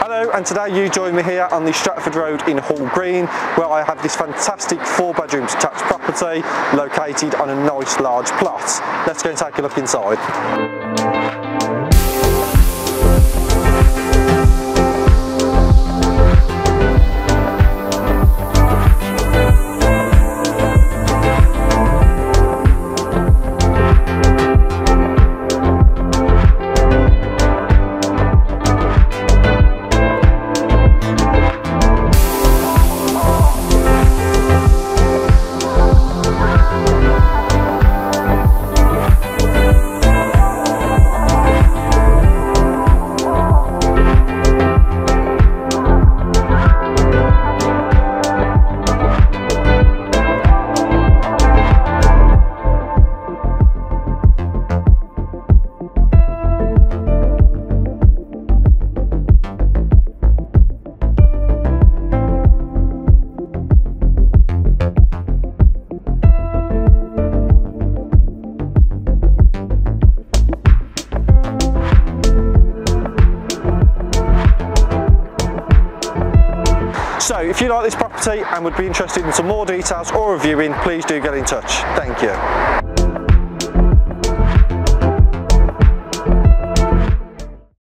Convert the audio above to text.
Hello, and today you join me here on the Stratford Road in Hall Green, where I have this fantastic 4-bedroom detached property located on a nice large plot. Let's go and take a look inside. So if you like this property and would be interested in some more details or reviewing, please do get in touch. Thank you.